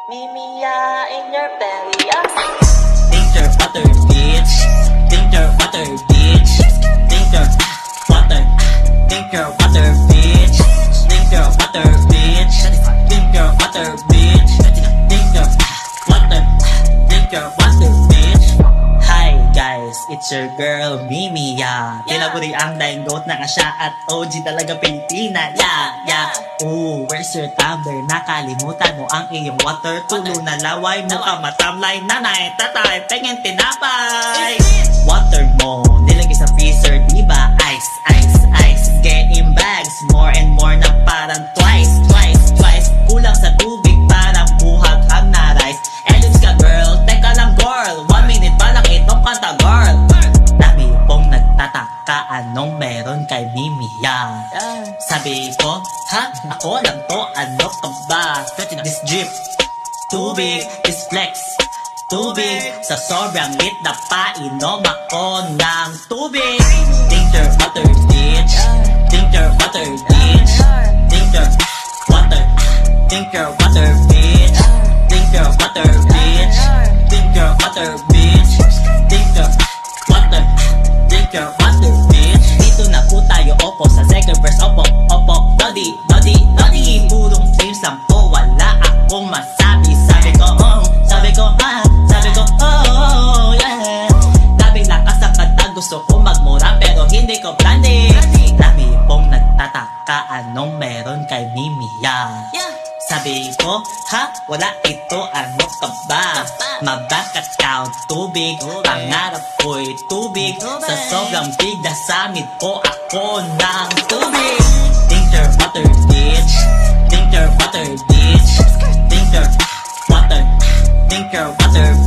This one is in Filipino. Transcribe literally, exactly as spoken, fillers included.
Mimiya in your belly, yeah. Danger water, bitch. Danger water, bitch. Danger water. Danger water, bitch. Danger water, bitch. Danger water, bitch. Danger water. Danger water, bitch. Hi guys, it's your girl Mimiya. Tinaguri ang dying goat na nga siya at O G talaga Pilipina. Yeah, yeah. Ooh, where's your tumbler? Nakalimutan mo ang iyong water. Tulo na laway mo ka matamlay. Nanay, tatay, pengen tinapay. Water mo, nilagay sa freezer, diba? Ice, ice, ice. Get in bags, more and more na parang twice, twice, twice. Kulang sa tubig, parang buhag ang na-rice. Elits ka girl, teka lang girl. One minute pa lang itong kanta girl. Dami pong nagtataka anong meron kay Mimiya. Sabi ko, ha? Ako lang to, ano ka ba? This drip, tubig, this flex, tubig. Sa sobrang lit na painom ako ng tubig. Danger water, bitch. Danger water, bitch. Danger water. Danger water, bitch. Danger water, bitch. Danger water, bitch. Danger water. Danger water, bitch. Dito na po tayo, opo. Sa second verse, opo, opo. Noddy, noddy, noddy. Purong flames lang po, wala akong masabi. Sabi ko, oh, sabi ko, ha. Sabi ko, oh, yeah. Labing lakas ang kanta, gusto ko magmura, pero hindi ko plani. Dami pong nagtataka anong meron kay Mimiya. Sabi ko, ha? Wala ito, ano ka ba? Mabank account, tubig. Pangarap ko'y tubig. Sa sobrang big na samid po ako ng tubig. Danger water, bitch. Danger water, bitch. Danger water. Danger water,